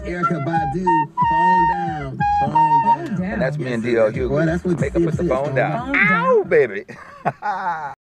Erykah Badu, phone down, phone down. And that's me and D.L. Hughley. Boy, that's what Make up with the Sis phone is, down. Phone down. Ow, baby.